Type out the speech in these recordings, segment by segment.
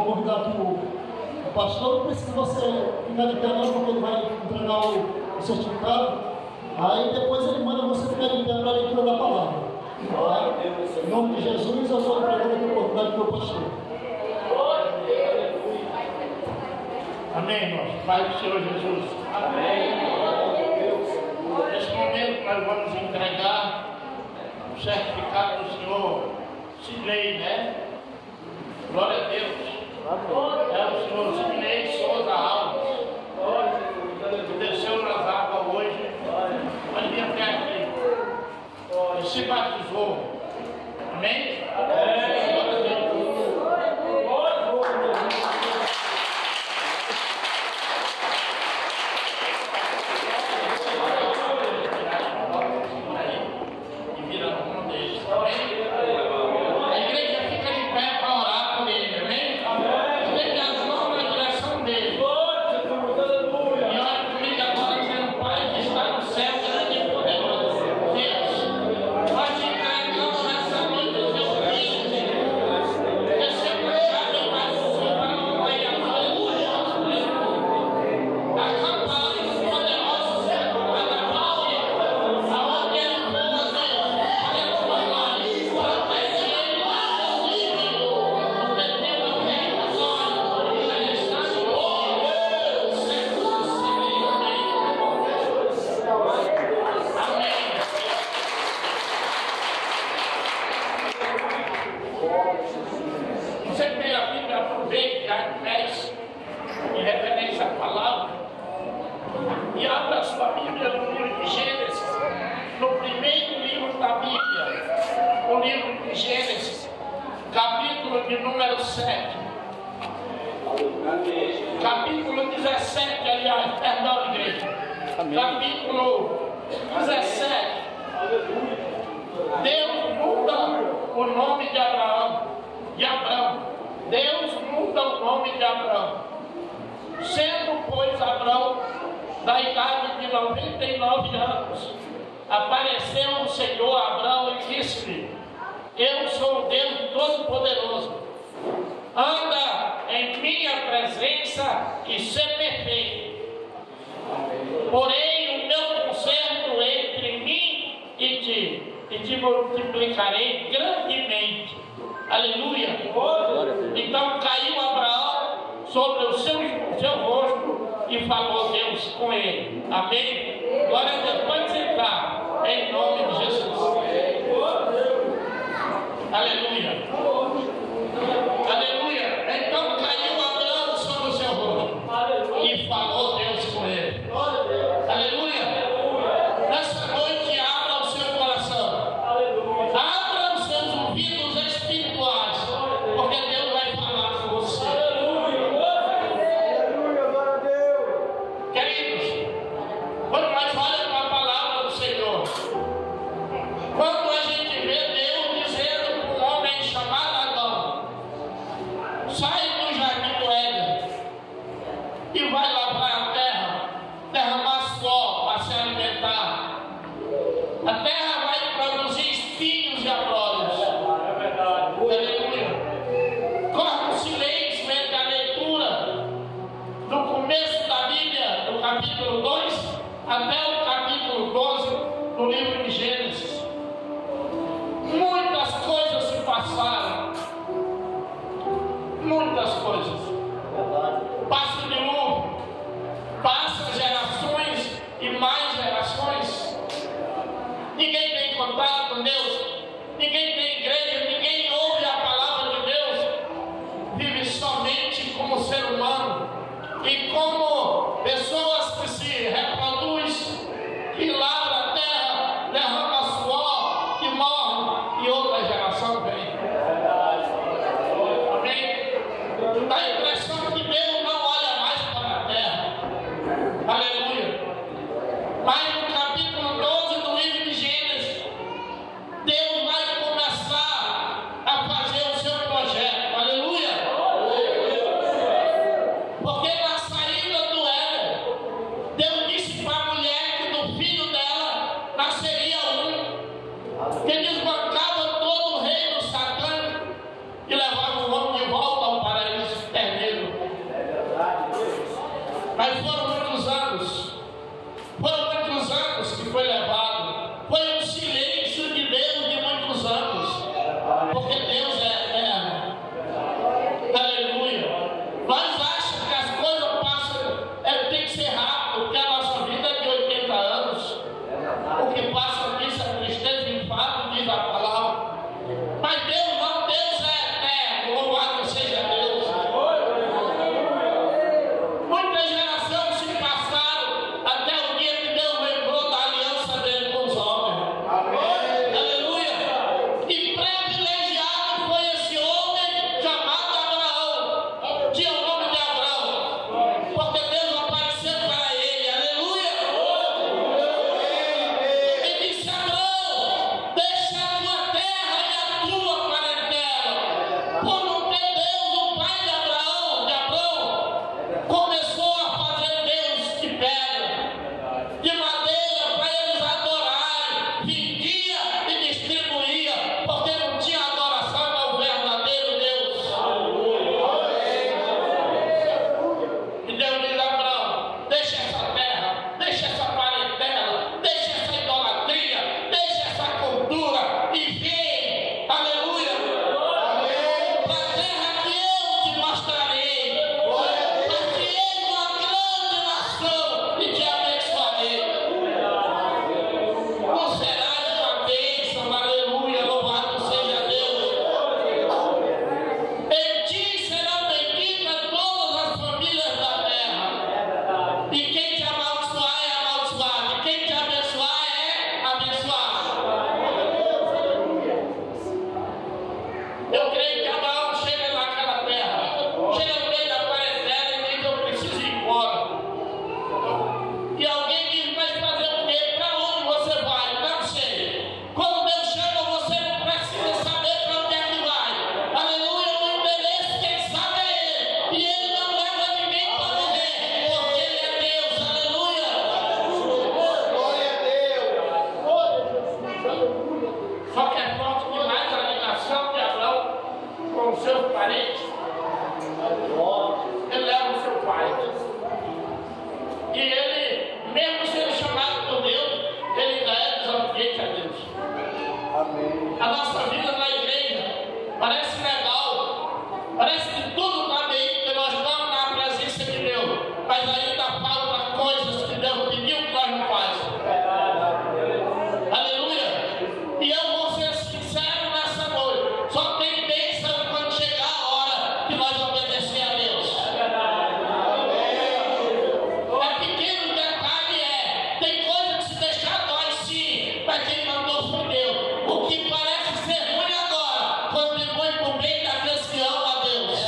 convidar aqui o pastor. Não precisa você ficar de pé não, porque ele vai entregar o certificado. Aí depois ele manda você ficar de pé para a leitura da palavra. Tá? Em nome de Jesus, eu estou entregando aqui a oportunidade para o pastor. Amém, irmãos. Pai do Senhor Jesus. Amém. Nesse momento nós vamos entregar o certificado do Senhor Sidney, né? Glória a Deus. É o Senhor Sidney Souza Alves. Que desceu nas águas hoje. Pode vir até aqui. E se batizou. Amém? Amém. Glória a Deus. Capítulo 17, aliás, perdão, igreja. Amém. Capítulo 17. Deus muda o nome de Abraão. Deus muda o nome de Abraão. Sendo, pois, Abraão da idade de 99 anos, apareceu o Senhor a Abraão e disse-lhe: Eu sou o Deus Todo-Poderoso. Anda em minha presença e ser perfeito. Porém, o meu conserto entre mim e te multiplicarei grandemente. Aleluia. Então caiu Abraão sobre o seu rosto e falou Deus com ele. Amém. Glória a Deus. Pode sentar em nome de Jesus. Aleluia. Aleluia. Então caiu Abraão sobre o seu rosto e falou Deus com ele. Aleluia. Nessa noite abra o seu coração. Abra os seus ouvidos espirituais, porque Deus vai falar com você. Queridos, quando nós olhamos para a palavra do Senhor, quando a gente vê Deus dizendo para um homem chamado Adão: sai do jardim do Éden e vai lavrar a terra, derramar suor para se alimentar. A terra vai produzir espinhos e abrolhos. Aleluia. Corre um silêncio entre a leitura do começo da Bíblia, do capítulo 2 até o capítulo 12 do livro de Gênesis. Muitas coisas se passaram. Muitas coisas. Passa de novo. Passa gerações e mais gerações. Ninguém tem contato com Deus. Ninguém tem igreja. Ninguém ouve a palavra de Deus. Vive somente como ser humano e como pessoas que se reproduzem, que lavram a terra, derramam suor, que morrem e outra geração vem. Amém? Dá a impressão que Deus não olha mais para a terra. Aleluia. Mas no capítulo 12 do livro de Gênesis, Deus vai começar a fazer o seu projeto. Aleluia. Porque na saída do Mas foram muitos anos que foi levado. Foi um silêncio de Deus de muitos anos, porque Deus é eterno. Aleluia. Nós achamos que as coisas passam, tem que ser rápido, porque a nossa vida é de 80 anos. O que passa disso é tristeza e enfado, diz a palavra. Mas Deus não, Deus é eterno, louvado seja Deus. Muitas gerações se passaram até o dia que Deus lembrou da aliança dele com os homens. Aleluia. E privilegiado foi esse homem chamado Abraão. Tinha o nome de Abraão, porque Deus apareceu para ele. Aleluia. E disse: Abraão, deixa a tua terra e a tua parentela. Por não ter Deus, o pai de Abraão, começou a fazer Deus de pedra, de madeira, para eles adorarem. Vendia e distribuía, porque não tinha adoração ao verdadeiro Deus. E Deus diz a Abraão: deixa essa terra, deixa essa parentela, deixa essa idolatria, deixa essa cultura e vem, aleluia, para a terra que eu te mostrarei. Partirei uma grande nação e te abençoarei. Tu serás uma bênção, aleluia, louvado seja Deus. Em ti serão benditas todas as famílias da terra. E quem te amaldiçoar é amaldiçoado, e quem te abençoar é abençoado. Eu creio que Abraão chega naquela terra, chega no meio da parentela e diz: eu preciso ir embora. E alguém diz: mas fazer o quê? Para onde você vai? Não sei. Quando Deus chama, você não precisa saber para onde é que vai. Aleluia, o endereço quem sabe é Ele. E Ele não leva ninguém para morrer, porque Ele é Deus. Aleluia. Só que é forte demais a ligação de Abraão com os seus parentes. Ele leva o seu pai. E ele, mesmo sendo chamado por Deus, ele ainda é desobediente a Deus. A nossa vida na igreja parece legal, parece que tudo está bem, porque nós estamos na presença de Deus, mas ainda falta coisas que Deus pediu que nós não fazemos. Aleluia. E eu vou ser sincero nessa noite: só tem bênção quando chegar a hora que nós obedecer a Deus. É pequeno detalhe, tem coisa que se deixar dói sim, mas quem mandou foi Deus. O que parece ser ruim agora, contribui para o bem daqueles que amam a Deus.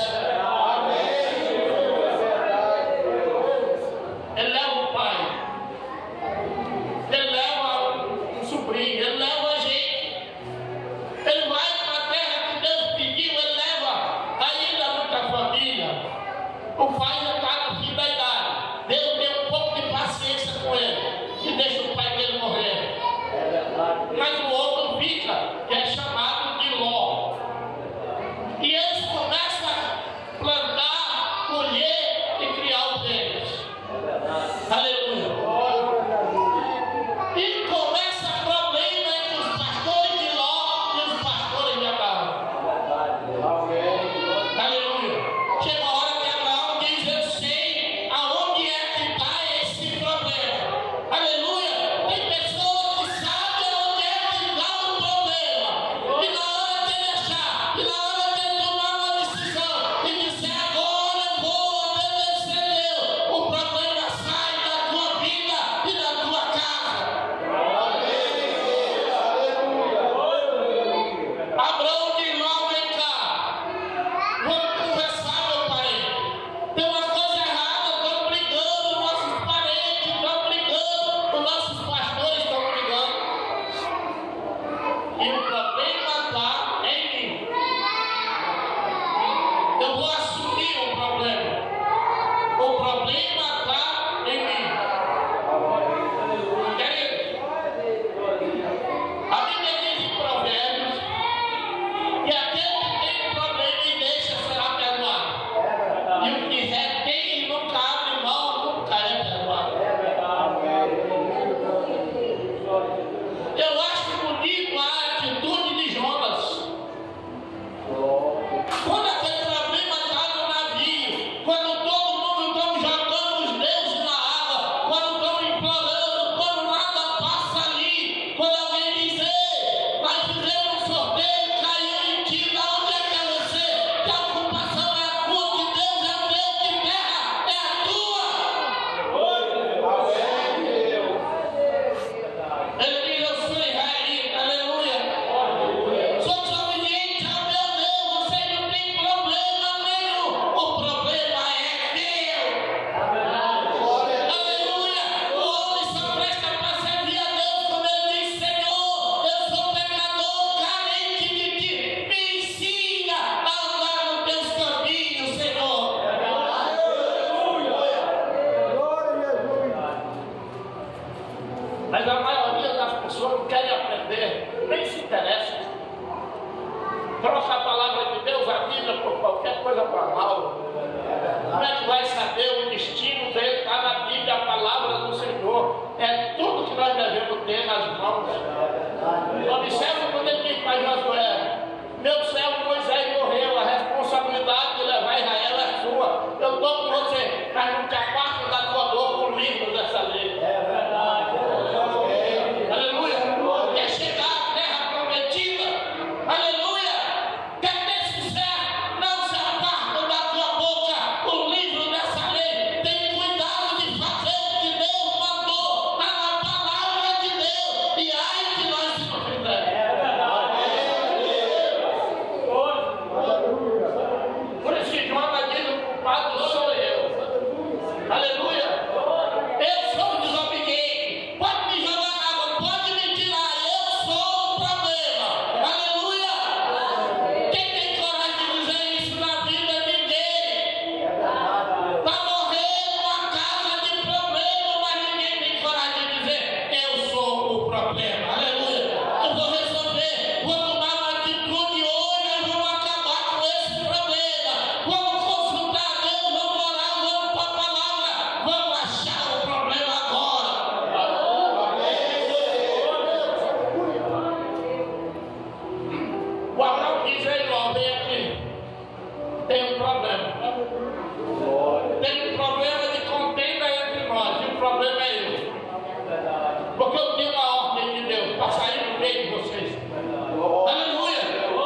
Ele leva o pai, ele leva um sobrinho, ele leva a gente. Ele vai para a terra que Deus pediu, ele leva ainda muita família. O pai já está no fim da idade. Deus deu um pouco de paciência com ele e deixa o pai dele morrer. Mas o outro fica, que é chamado de Ló. E eles começam a plantar, colher e criar os filhos. Aleluia. E começa problema entre os pastores de Ló e os pastores de Abraão. Aleluia. Chega a hora que Abraão diz: eu sei aonde é que está esse problema. Aleluia. Tem pessoas que sabem aonde é que está o problema. E na hora que ele achar, e na hora que ele tomar uma decisão e disser: agora eu vou obedecer Deus, o problema sai da tua vida e da tua casa. Abraão diz: não, vem cá, vamos conversar, meu pai. Tem uma coisa errada, estão brigando, nossos parentes estão brigando, os nossos pastores estão brigando. E o problema está em mim. Eu vou assumir o problema. O problema está em mim. Querido, a Bíblia diz em Provérbios que aquele que tem problema e deixa será perdoado. E o que retém e nunca abre mão, nunca problema. Tem um problema de contenda entre nós, e o problema é eu. Porque eu tenho uma ordem de Deus para sair no meio de vocês. Aleluia!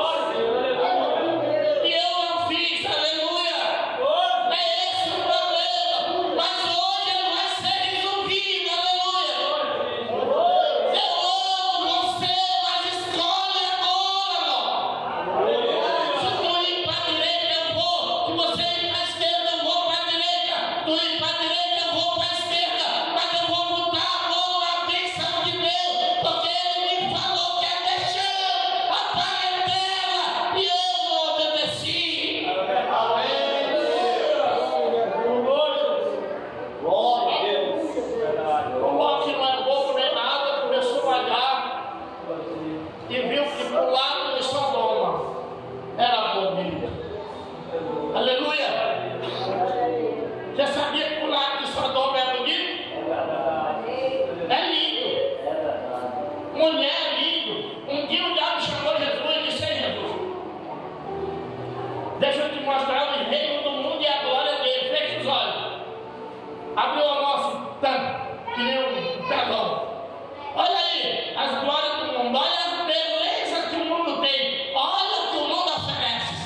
E eu não fiz, aleluia! É esse o problema. Mas hoje ele vai ser resolvido, aleluia! Eu amo você, mas escolhe agora, irmão. Se tu ir para a direita, eu vou. Se você ir para a esquerda, eu vou para a direita. Tu ir para a direita, eu vou para a esquerda. Mas eu vou mudar a mão, a bênção de Deus. Porque ele me falou que é deixando a parentela. E eu obedeci. Glória a Deus. O Ló, que não é bobo nem nada, começou a olhar e viu que pro lado de Sodoma era bonita. Aleluia! Você sabia que pro lado de Sodoma é bonito? É lindo. Mulher é lindo. Um dia o diabo chamou Jesus e disse: Jesus, deixa eu te mostrar o reino do mundo e a glória dele. Fecha os olhos. Abriu o nosso tanto, que nem um telão. Olha aí, as glórias do mundo. Olha as belezas que o mundo tem. Olha o que o mundo oferece.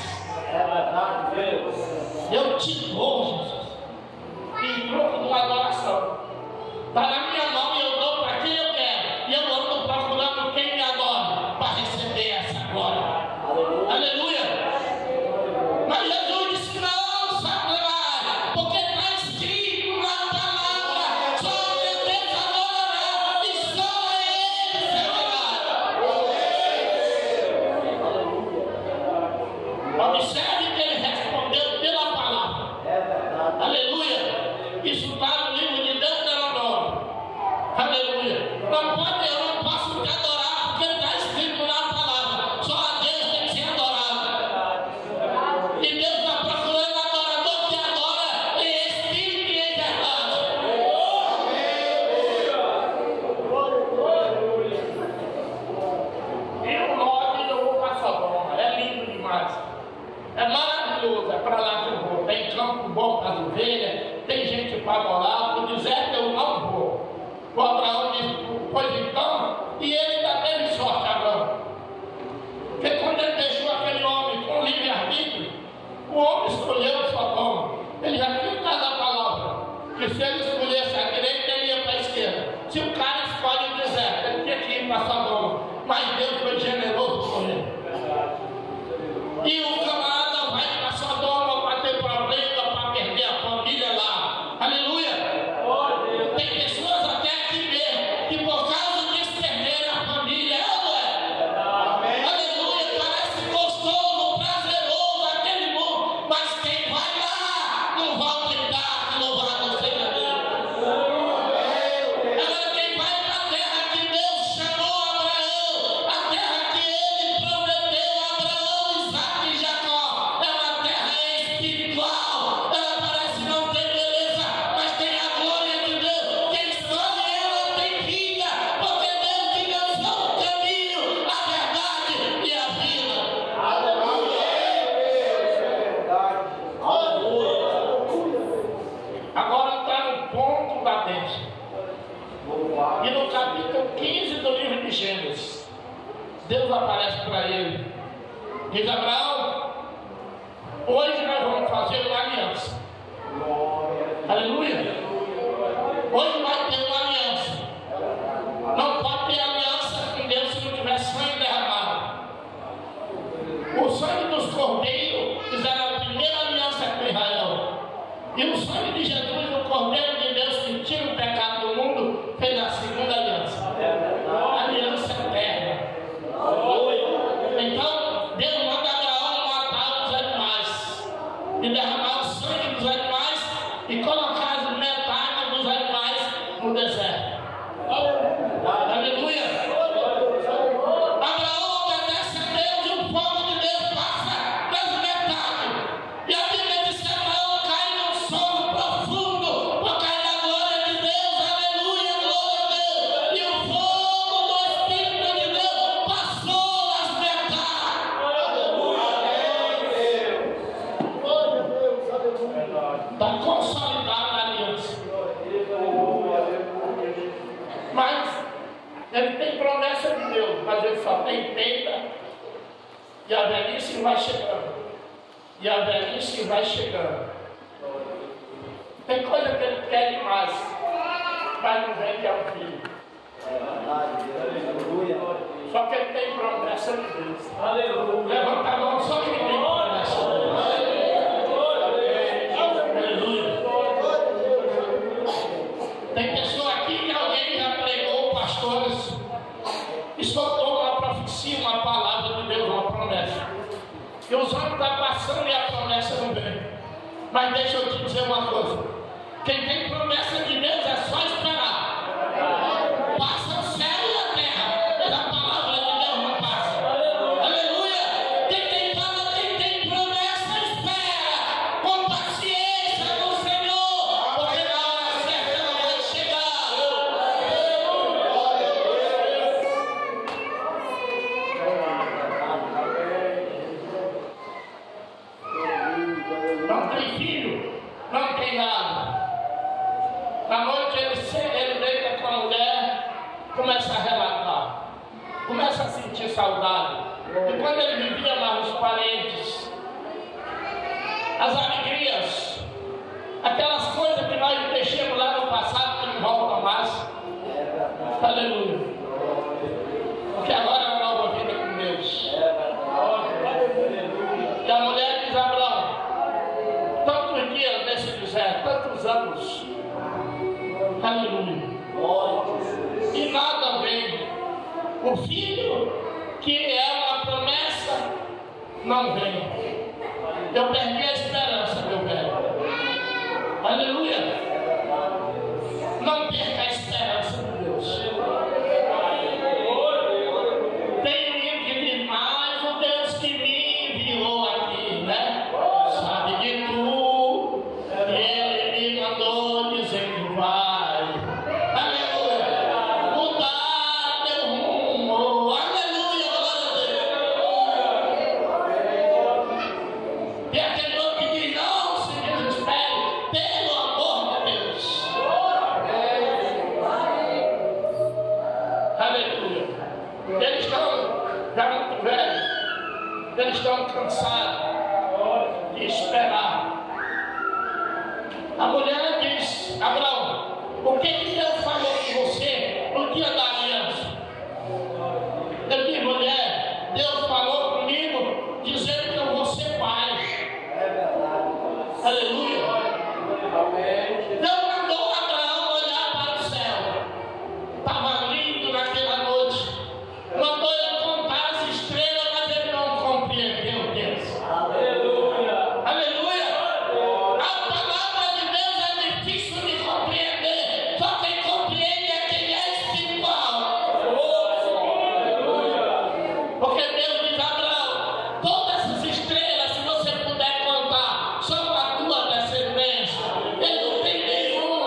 Eu te dou, Jesus, em troco de uma adoração. Está na minha mão e eu dou para quem eu quero. E eu ando procurando quem me adora para receber essa glória. Aleluia! Mas Jesus disse: não, Satanás, porque está escrito na palavra: só meu Deus adorará e só a Ele servirá. Observe que ele respondeu pela palavra. Aleluia! Isso está no livro de Deuteronômio. Aleluia! Não pode, eu não posso te adorar porque está escrito na palavra: só a Deus tem que ser adorado. E Deus está procurando adorador que adora em espírito e em verdade. E o norte eu vou para Sodoma. É lindo demais. É maravilhoso. É para lá que eu vou. Tem campo bom para as ovelhas. Tem gente para morar. No deserto eu não vou. O Abraão disse: pois então. E ele ainda teve sorte, Abraão. Porque quando ele deixou aquele homem com livre-arbítrio, o homem escolheu Sodoma. Ele já tinha dado a palavra que se ele escolhesse a direita, ele ia para a esquerda. Se o cara escolhe o deserto, ele tinha que ir para Sodoma. Mas Deus foi generoso com ele. E o camarada vai para Sodoma para ter problema, para perder a família lá. Aleluia! Tem pessoas até aqui mesmo que por causa disso perderam a família. Aleluia! Parece gostoso, prazeroso aquele mundo, mas quem vai lá não volta em casa. Louvado seja Deus. Agora quem vai para a terra que Deus chamou Abraão, a terra que ele prometeu a Abraão, Isaac e Jacó, é uma terra espiritual. Ela parece não ter beleza, mas tem a glória de Deus. Quem escolhe ela tem vida, porque Deus te deu só o caminho, a verdade e a vida. Agora está no ponto da bênção. E no capítulo 15 do livro de Gênesis, Deus aparece para ele. Diz: Abraão, hoje nós vamos fazer uma aliança. Aleluia! Hoje vai ter uma aliança. Não pode ter aliança com Deus se não tiver sangue derramado. O sangue dos cordeiros fizeram a primeira aliança com Israel. E o sangue de Jesus, o Cordeiro de Deus que tira o pecado do mundo, fez a segunda aliança. A aliança eterna. Então, Deus manda Abraão matar os animais e derramar o sangue dos animais e colocar as metades dos animais no deserto. Aleluia! Abraão obedece a Deus e o povo de Deus passa das metades. E a Bíblia diz que Abraão cai num sono profundo por causa da glória de Deus. Aleluia, glória a Deus. E o fogo do Espírito de Deus passou as metades. Aleluia, Deus. consolidado na aliança. Mas ele tem promessa de Deus, mas ele só tem peita, e a velhice vai chegando. E a velhice vai chegando. Tem coisa que ele quer demais, mas não vem que é o filho. Só que ele tem promessa de Deus. Levanta a mão, só que ele tem promessa de Deus. Aleluia. Tem pessoa aqui que alguém já pregou, pastores, e soltou uma profecia, uma palavra de Deus, uma promessa. E os anos estão passando e a promessa não vem. Mas deixa eu te dizer uma coisa: quem tem promessa de Deus é só esperar. Passa o céu e a terra, mas a palavra de Deus não passa. Aleluia! Quem tem promessa espera com paciência no Senhor, porque na hora certa ela vai chegar. Não tem filho, não tem nada. Na noite ele deita com a mulher, começa a relatar, começa a sentir saudade. E quando ele vivia lá nos parentes, as alegrias, aquelas coisas que nós deixamos lá no passado que não voltam mais. Aleluia. Porque agora é uma nova vida com Deus. E a mulher diz: Abraão, tantos dias nesse deserto, tantos anos. Aleluia. E nada vem. O filho, que é uma promessa, não vem. Eu perdi a esperança, meu velho. Aleluia. Não perca a esperança de Deus. Tem um que diz: mas o Deus que me enviou aqui, né? Sabe de tudo. E ele me mandou dizer que vai. Eles estão cansados de esperar. A mulher diz: Abraão, o que Deus falou com você no dia da aliança? Eu disse: mulher, Deus falou comigo dizendo que eu vou ser pai. Aleluia. Deus mandou Abraão olhar para o céu. Estava lindo naquela noite. Mandou ele contar as estrelas, mas ele não compreendeu Deus. Aleluia. Aleluia. A palavra de Deus é difícil de compreender. Só quem compreende é quem é espiritual. Porque Deus diz: Abraão, todas essas estrelas, se você puder contar, são a tua descendência. Ele não tem nenhuma.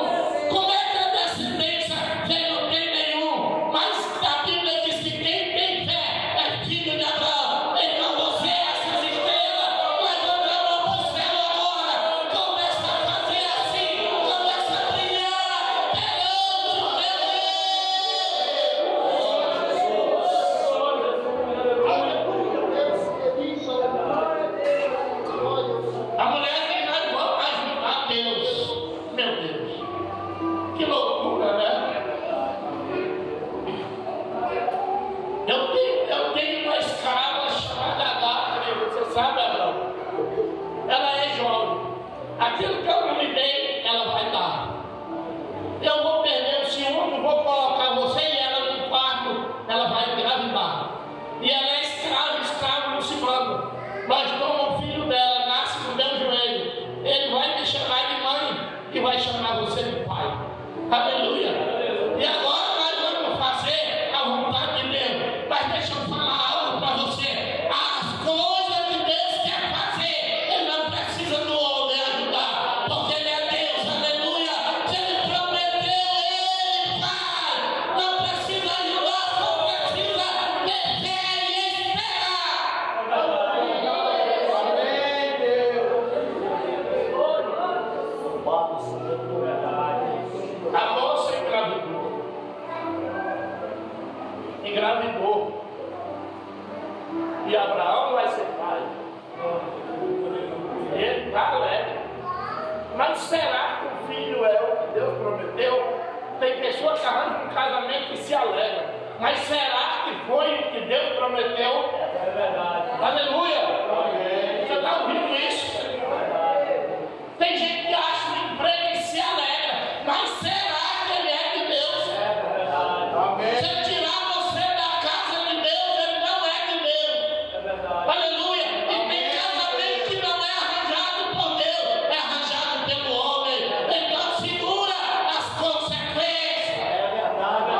será que o filho é o que Deus prometeu? Tem pessoa que arranja um casamento e se alegra. Mas será que foi o que Deus prometeu? É verdade. Aleluia. Você está ouvindo isso? Tem gente que acha um emprego e se alegra. Mas será que ele é de Deus? É verdade. Amém. Se ele tirar você da casa de Deus, ele não é de Deus. É verdade. Aleluia. E tem casamento que não é arranjado por Deus, é arranjado pelo homem. Então segura as consequências. É verdade.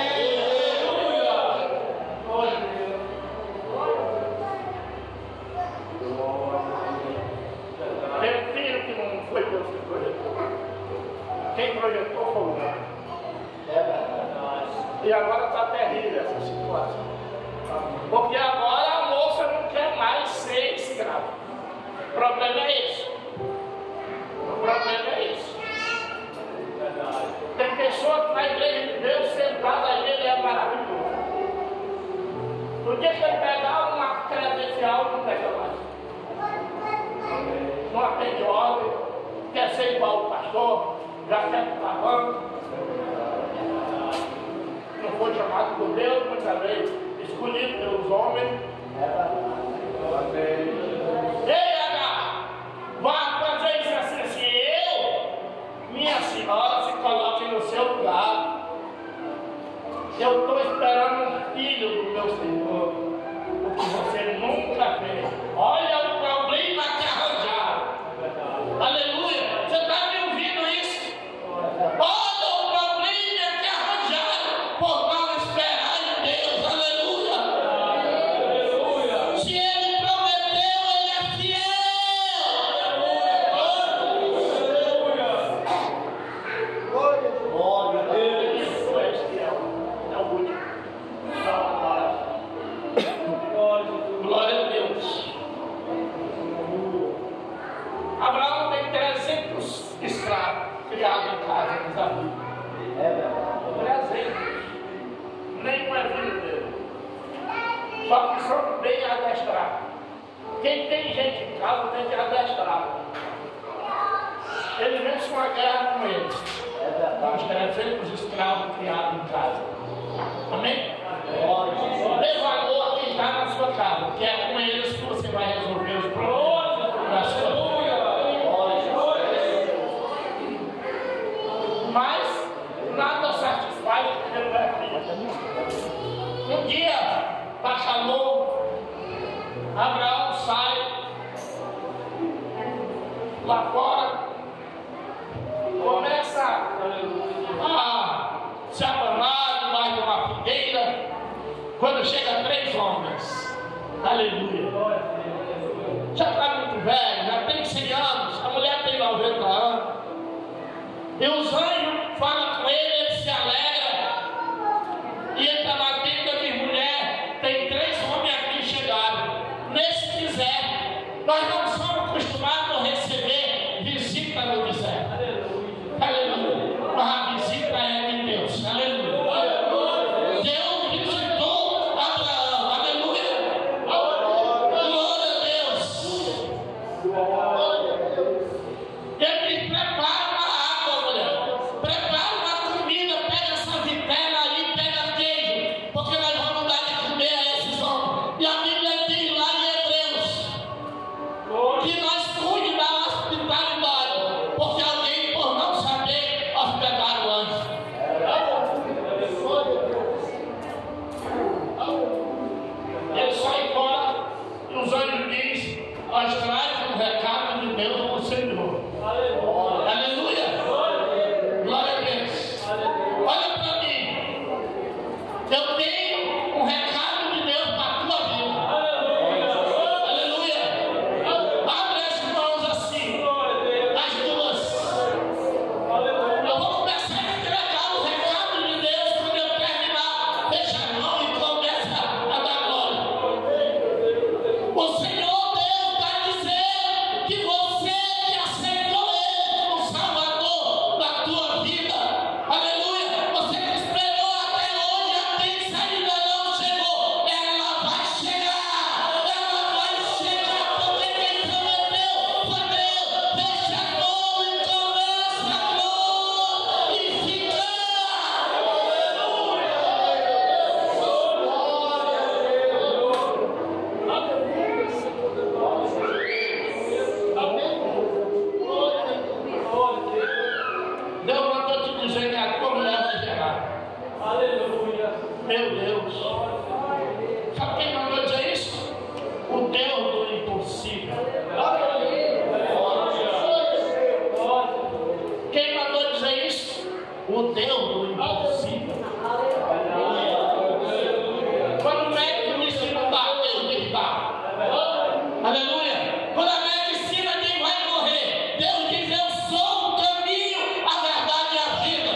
Meu filho que não foi Deus que projetou. Quem projetou foi o homem. É verdade. E agora está terrível essa situação. Porque agora a moça não quer mais ser escrava. O problema é esse. O problema é esse. Tem pessoa que na igreja de Deus sentada aí, ele é maravilhoso. No dia que ele pegar uma credencial, não pega mais. Não atende ordem, quer ser igual o pastor, já quer estar banco. Não foi chamado por Deus, muitas vezes escolhido pelos homens. Ei, H, vá fazer isso assim, minha senhora, se coloque no seu lugar. Eu estou esperando um filho do meu Senhor, o que você nunca fez. Olha o problema que arranjaram. Aleluia. Você está me ouvindo isso? Olha o problema que arranjaram por não esperar em Deus. Aleluia. Aleluia. Se ele prometeu, ele é fiel. Aleluia. Glória a Deus. Isso é fiel. É o único. Glória a Deus. Abraão tem 300 escravos criados em casa, meus amigos. É verdade. 300. Nenhum é filho dele. Só que são bem adestrados. Quem tem gente em casa tem que adestrar. Ele vence uma guerra com eles. É verdade. Os 300 escravos criados em casa. Amém? Dê valor a quem está na sua casa, que é com eles que você vai resolver os problemas da sua vida. Mas nada satisfaz porque ele não é filho. Um dia, está calor, Abraão sai lá fora, começa a se abanar debaixo de uma figueira, quando chega 3 homens. Aleluia. Já está muito velho, já tem 100 anos, a mulher tem 90 anos. E os anjos falam com ele, ele se alegra. E ele está na tenda de mulher. Tem 3 homens aqui que chegaram. Nesse deserto, nós não somos acostumados a receber visita no deserto. Aleluia. Mas a visita é de Deus. Aleluia. Deus visitou Abraão. Aleluia. Glória a Deus. Ele diz: prepara uma água, mulher. Prepara uma comida. Pega essa vitela aí, pega queijo. Porque nós vamos dar de comer a esses homens. E a Bíblia diz lá em Hebreus que nós cuidamos da hospitalidade. Porque alguém, por não saber, hospedar o anjo. Ele sai fora e os anjos dizem: nós traz um recado de Deus para o Senhor. Aleluia. Glória a Deus. Olha para mim. Eu tenho um recado de Deus para a tua vida. Aleluia. Abre as mãos assim. As duas. Eu vou começar a entregar o recado de Deus. Quando eu terminar, fecha a mão e começa a dar glória. O Senhor Deus está dizendo que você que aceitou Ele o Deus do impossível. Quando o médico diz que não dá, Deus diz dá. Aleluia. Quando a medicina diz vai morrer, Deus diz eu sou o caminho, a verdade e a vida.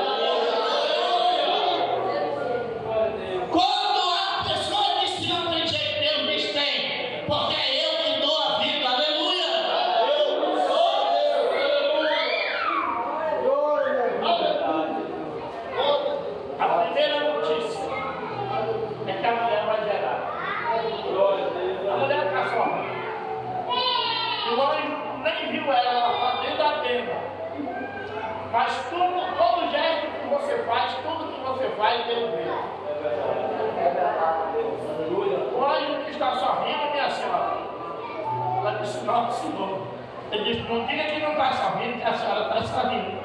Quando a pessoa diz que não tem jeito, Deus diz tem, porque é eu que dou a vida. Aleluia. A primeira notícia é que a mulher vai gerar. A mulher está só. O homem nem viu ela está dentro da tenda. Mas todo gesto que você faz, tudo que você faz, Deus vê. O anjo que está sorrindo, minha senhora. Ela disse, não, senhor. Ele disse, não diga que não está sorrindo, que a senhora está sorrindo.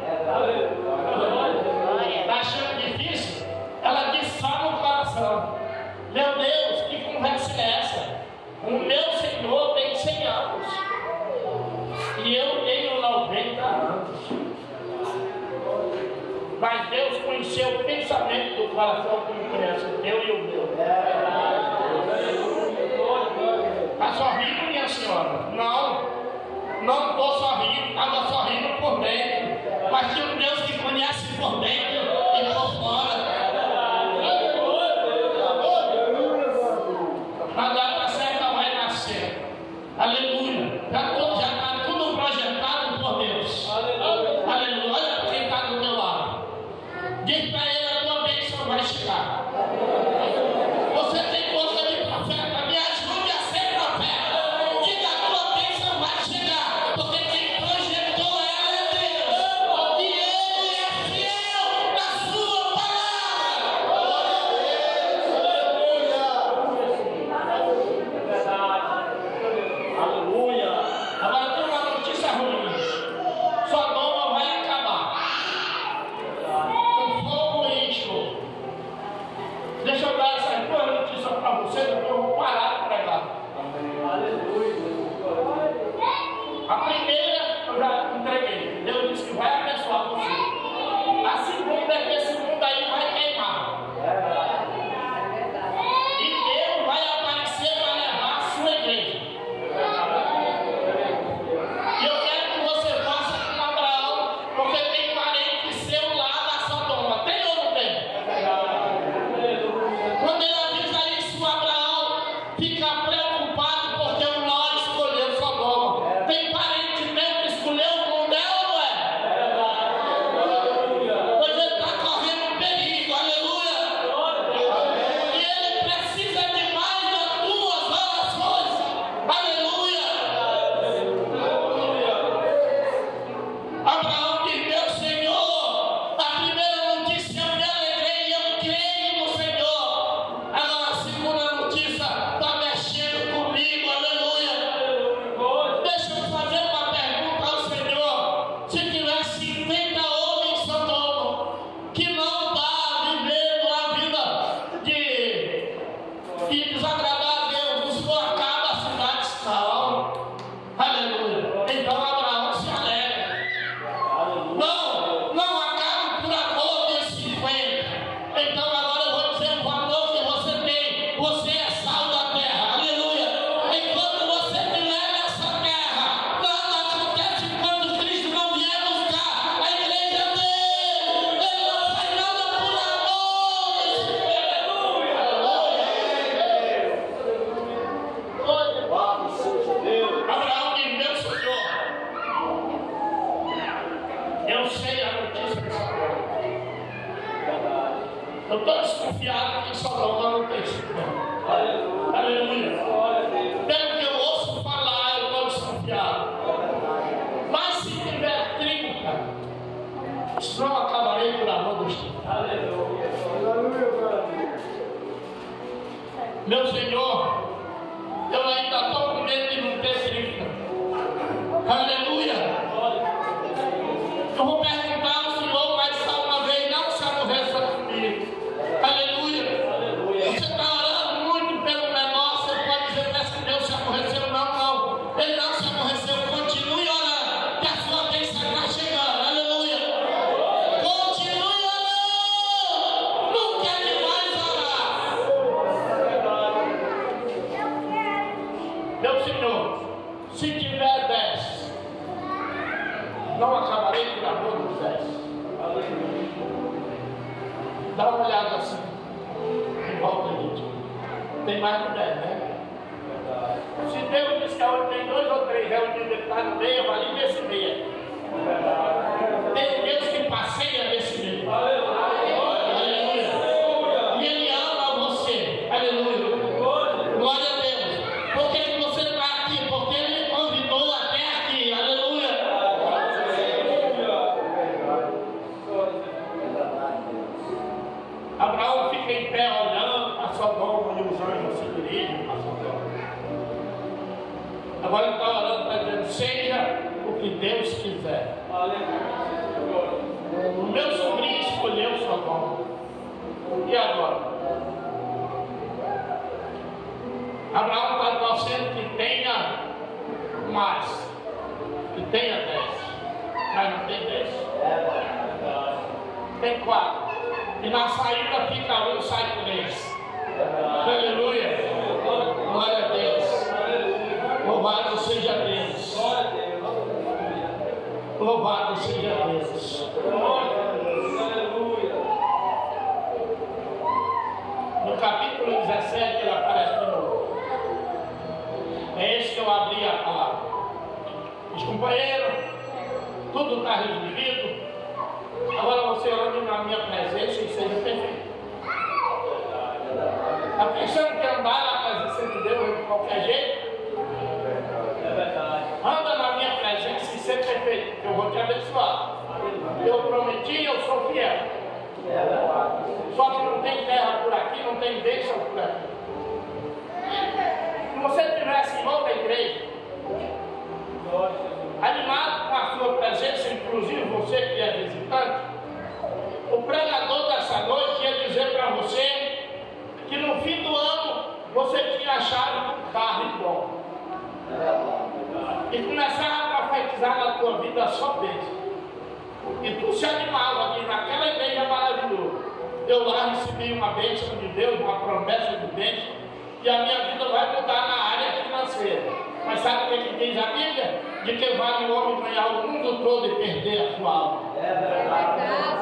Está achando difícil? Ela disse só no coração. Meu Deus, que conversa é essa? O meu Senhor tem 100 anos. E eu tenho 90 anos. Mas Deus conheceu o pensamento do coração como conhece o teu e o meu. Está sorrindo, minha senhora? Não estou sorrindo, estava sorrindo por dentro. Mas tem um Deus que conhece por dentro e por fora. A data certa vai nascer. Aleluia. Já está tudo projetado por Deus. Aleluia. Olha quem está do teu lado. Diz para ele, a tua bênção vai chegar. Você tem boca de profeta, me ajude a ser profeta. Diga, a tua bênção vai chegar. Porque quem projetou ela é Deus. E Ele é fiel na sua palavra. Aleluia. Agora tem uma notícia ruim. Sodoma vai acabar. Com fogo e enxofre. Deixa eu dar essas duas notícias para você, depois eu vou parar de pregar. A primeira eu já entreguei. Deus disse que vai abençoar você. A segunda é que esse mundo aí vai queimar. E Deus vai aparecer para levar a sua igreja. E eu quero que você faça com Abraão, porque tem parente seu lá na Sodoma. Tem ou não tem? Quando ele avisa isso, Abraão fica preocupado porque o Ló escolheu Sodoma. Tem parente meu que escolheu o mundo, é ou não é? Pois ele está correndo perigo, aleluia. E ele precisa de mais das tuas orações, aleluia. Abraão diz, meu Senhor, a primeira notícia eu me alegrei, eu creio no Senhor. Agora a segunda notícia está mexendo comigo, aleluia. Deixa eu fazer uma pergunta ao Senhor. Se tivesse 50 homens em Sodoma que não está vivendo a vida de desagradar a Deus, o Senhor acaba a cidade não. Aleluia. Então Abraão se alegra. Não acaba por amor de 50. Então agora eu vou dizer o valor que você tem. Você é sal da terra. Aleluia. Enquanto você estiver nessa terra, nada acontece quando Cristo não vier buscar a igreja dele. Ele não faz nada por amor. Abraão diz, meu Senhor, eu sei a notícia dessa coisa. Eu estou desconfiado que em Sodoma não tem Senhor. Aleluia. Pelo que eu ouço falar, eu estou desconfiado. Mas se tiver 30, senão acabarei por amor dos 30. Meu Senhor, eu ainda estou com medo de não ter 30. Aleluia. Eu vou perguntar ao Senhor mais uma vez, não se aborreça comigo. Aleluia. Você está orando muito pelo menor, você pode dizer, parece que Deus se aborreceu. Não. Ele não se aborreceu. Continue orando, que a sua bênção está chegando. Aleluia. Continue Não acabarei por amor dos 10. Dá uma olhada assim, em volta de ti. Tem mais de 10, né? Se Deus diz que onde tem 2 ou 3 reunidos, ele está no meio, ali nesse meio. Tem Deus que passeia nesse meio. Aleluia. E Ele ama você. Aleluia. Glória a Deus. Por que você está aqui? Porque Ele me convidou até aqui. Aleluia. Abraão fica em pé olhando a Sodoma e os anjos se dirigem a Sodoma. Agora ele está orando, está dizendo: seja o que Deus quiser. O meu sobrinho escolheu Sodoma. E agora? Abraão está torcendo que tenha mais, que tenha 10, mas não tem 10. Tem 4. E na saída fica 1, sai 3. Aleluia. Glória a Deus. Louvado seja Deus. Louvado seja Deus. No capítulo 17 ele aparece de novo. É esse que eu abri a palavra. Os companheiros, tudo está resolvido. Agora você ande na minha presença e seja perfeito. Está pensando que andar na presença de Deus de qualquer jeito? Anda na minha presença e ser perfeito, que eu vou te abençoar. Eu prometi, eu sou fiel. Só que não tem terra por aqui, não tem bênção por aqui. Se você estivesse em outra igreja, animado com a sua presença, inclusive você que é visitante, o pregador dessa noite ia dizer para você que no fim do ano você tinha achado um carro igual. E começava a profetizar na tua vida só bênção. E tu se animava aqui naquela igreja maravilhosa. Eu lá recebi uma bênção de Deus, uma promessa de bênção, e a minha vida vai mudar na área financeira. Mas sabe o que diz a Bíblia? De que vale o homem ganhar o mundo todo e perder a sua alma. É verdade.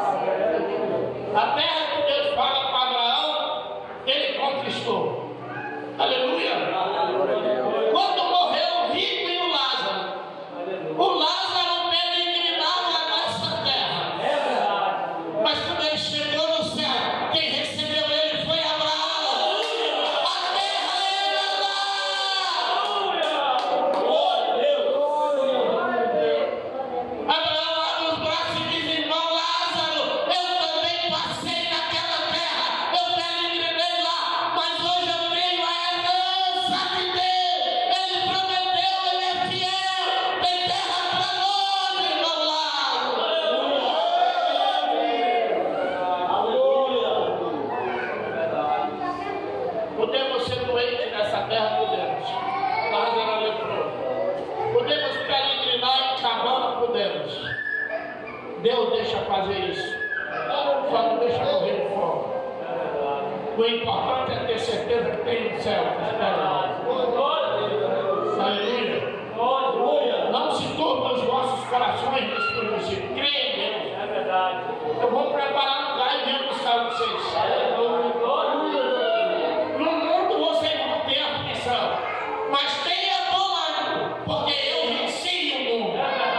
A terra que Deus fala para Abraão, ele conquistou. Aleluia. Quando morreu o rico e o Lázaro peregrinava nessa terra. Mas quando ele chegou no céu, quem recebeu ele foi Abraão. A terra era lá. Abraão abre os braços e diz: irmão Lázaro, eu também passei naquela terra, eu peregrinei lá, mas hoje eu tenho a herança de Deus. Ele prometeu, ele é fiel, tem terra para nós, irmão Lázaro. Podemos ser doentes nessa terra, podemos. Lázaro era leproso. Podemos peregrinar em Cabana, podemos. Deus deixa fazer isso. Só não deixa morrer de fome. O importante é ter certeza que tem um céu que espera nós. Aleluia. Não se turba os vossos corações nesse princípio. Creia em Deus. É verdade. Eu vou preparar um lugar e venho buscar vocês. No mundo vocês vão ter aflição, mas tenha bom ânimo, porque eu venci o mundo.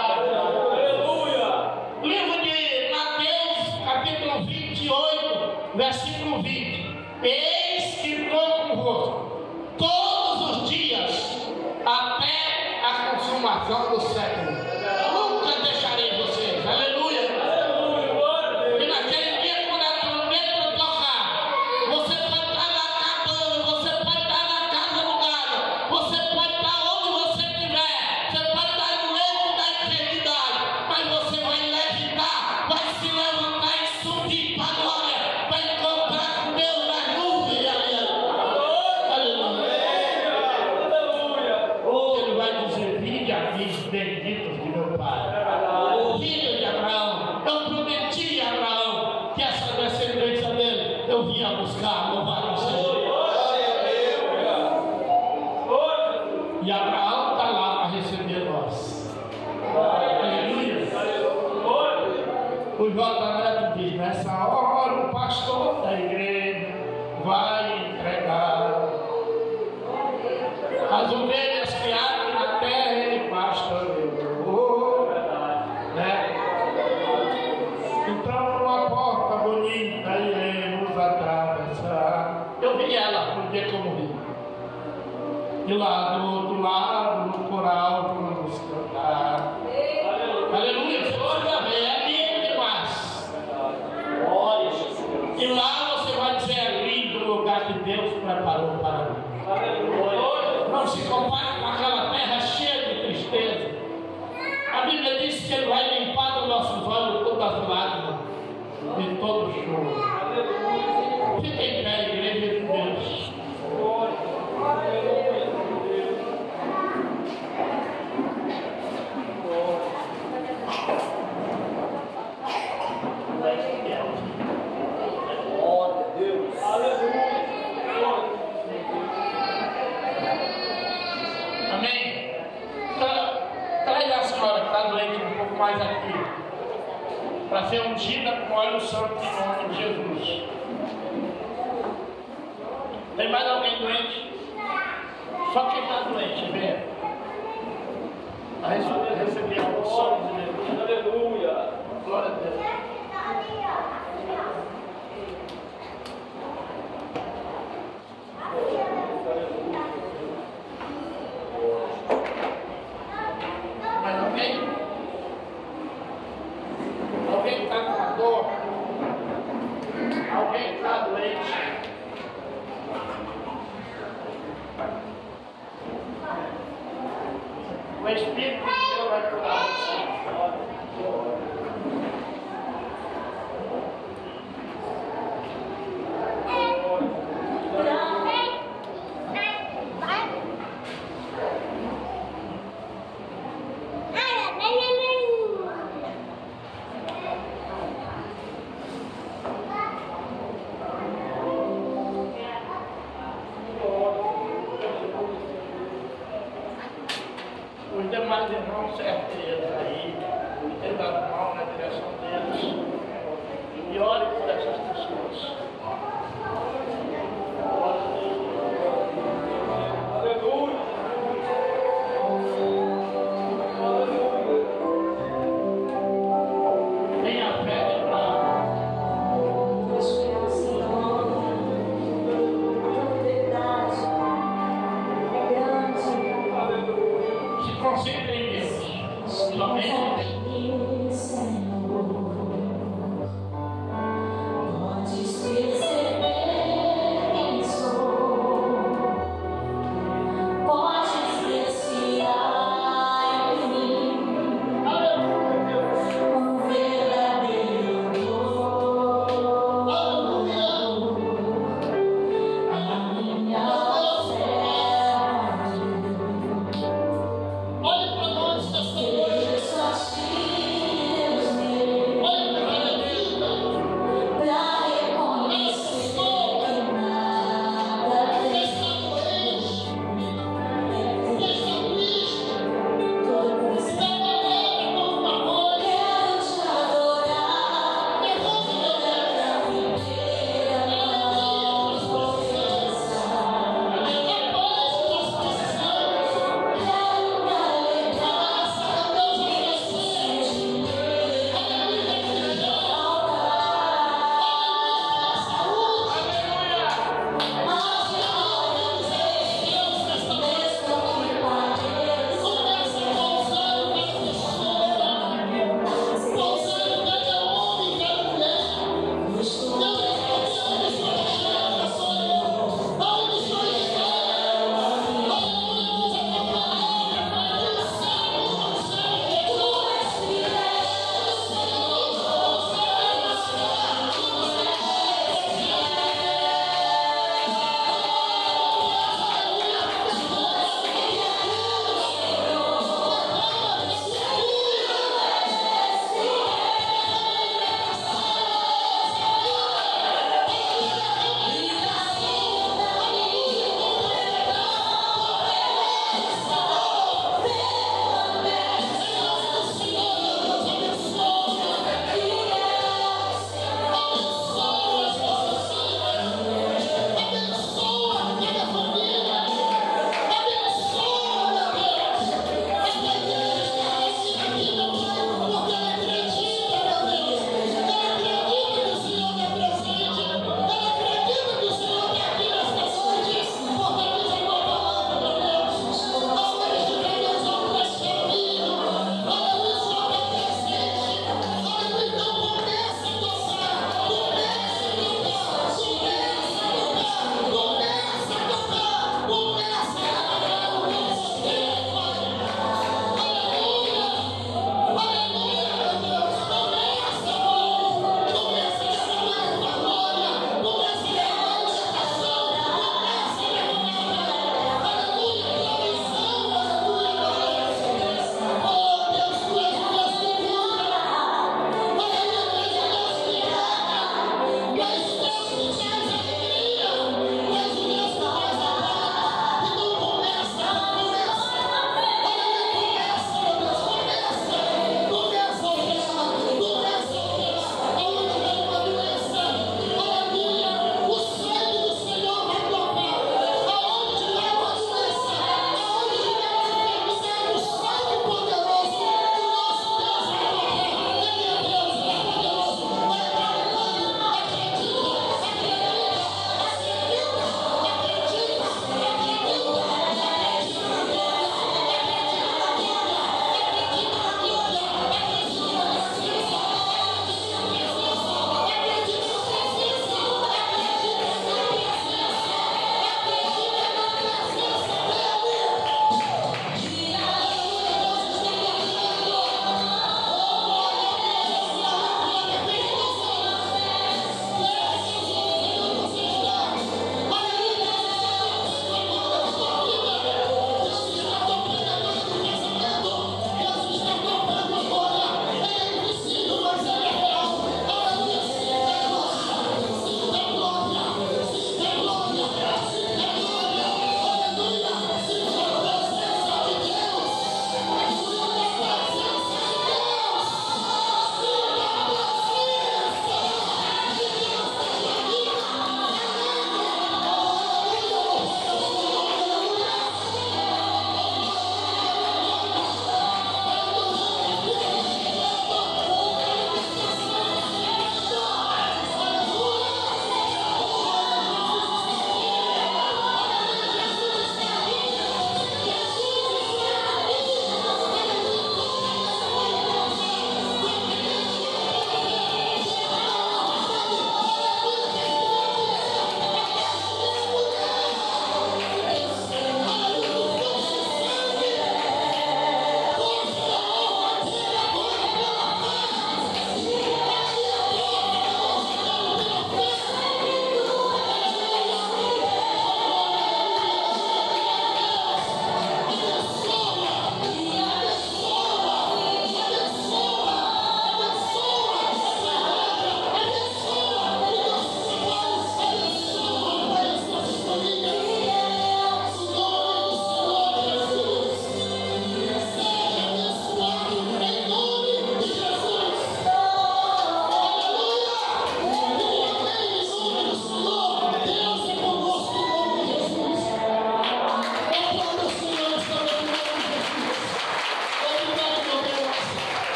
Livro de Mateus, capítulo 28, versículo 20. Eis que estou convosco todos os dias, até a consumação do século. Nunca deixarei vocês. Aleluia. E naquele dia, quando a trombeta tocar, você pode estar na cabana, você pode estar na casa alugada, você pode estar onde você estiver, você pode estar no leito da enfermidade, mas você vai levitar, vai se levantar e subir para a glória, vai encontrar com Deus nas nuvens. Aleluia. Ele vai dizer: vinde aqui, benditos de meu Pai. Filho de Abraão, eu prometi a Abraão que essa descendência dele eu vinha buscar. Louvado seja. E Abraão está lá para receber nós. Aleluia. O J. Neto diz: nessa hora o pastor da igreja vai entregar as ovelhas criadas na terra, ele pastoreou, né? Então, numa porta bonita, iremos atravessar. Eu vi ela no dia que eu morri. E lá do outro lado, no coral, vamos cantar. Aleluia, você precisa ver, é lindo demais. E lá você vai dizer: é lindo o lugar que Deus preparou para mim. Não se compare com aquela terra cheia de tristeza. A Bíblia diz que Ele vai limpar dos nossos olhos todas as lágrimas de todo choro. Fica em pé, igreja de Deus. Amém? Traz a senhora que está doente um pouco mais aqui, para ser ungida com óleo santo em nome de Jesus. Tem mais alguém doente? Só quem está doente, venha. A receber a unção de